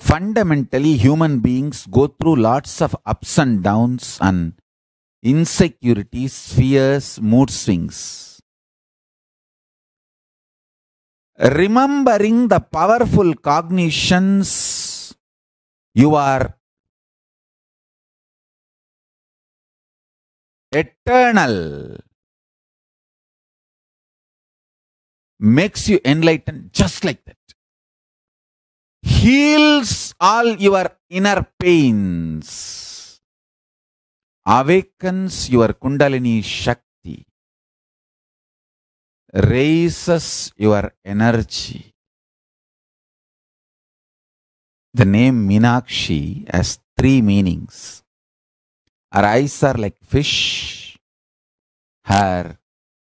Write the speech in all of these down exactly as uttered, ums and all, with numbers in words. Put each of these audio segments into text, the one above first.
Fundamentally, human beings go through lots of ups and downs and insecurities, fears, mood swings. Remembering the powerful cognitions, you are eternal, makes you enlightened just like that. Heals all your inner pains, awakens your Kundalini Shakti, raises your energy. The name Meenakshi has three meanings. Her eyes are like fish, her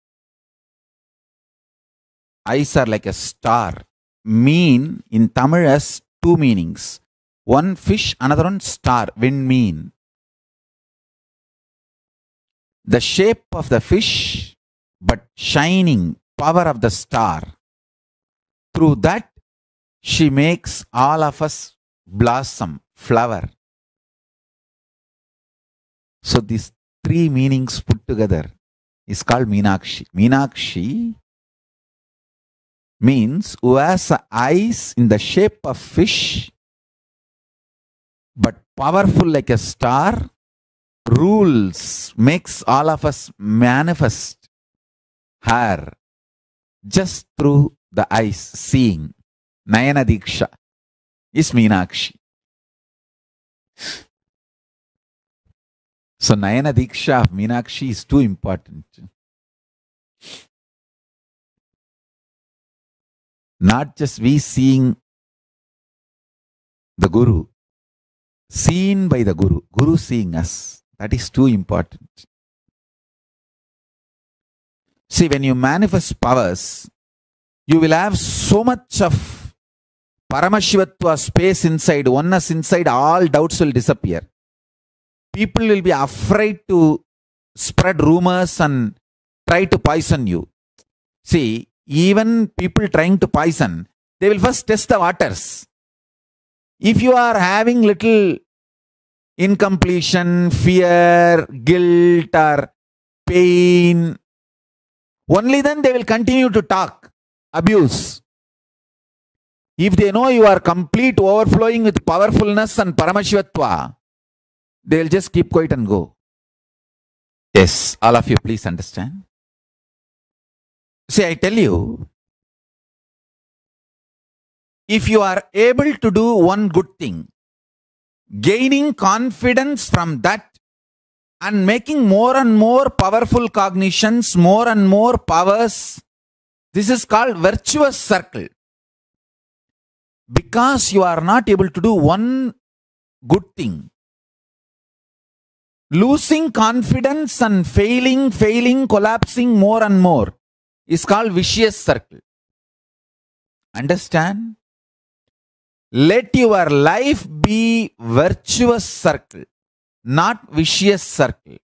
eyes are like a star. Mean in Tamil has two meanings. One fish, another one star, wind mean. The shape of the fish, but shining power of the star. Through that, she makes all of us blossom, flower. So these three meanings put together is called Meenakshi. Meenakshi means who has eyes in the shape of fish, but powerful like a star, rules, makes all of us manifest her just through the eyes, seeing. Nayana Diksha is Meenakshi. So Nayana Diksha of Meenakshi is too important. Not just we seeing the Guru, seen by the Guru, Guru seeing us. That is too important. See, when you manifest powers, you will have so much of Paramashivatva space inside, oneness inside, all doubts will disappear. People will be afraid to spread rumors and try to poison you. See, even people trying to poison, they will first test the waters. If you are having little incompletion, fear, guilt or pain, only then they will continue to talk, abuse. If they know you are complete overflowing with powerfulness and Paramashivatva, they will just keep quiet and go. Yes, all of you please understand. See, I tell you, if you are able to do one good thing, gaining confidence from that and making more and more powerful cognitions, more and more powers, this is called virtuous circle. Because you are not able to do one good thing, losing confidence and failing, failing, collapsing more and more is called vicious circle. Understand? Let your life be virtuous circle, not vicious circle.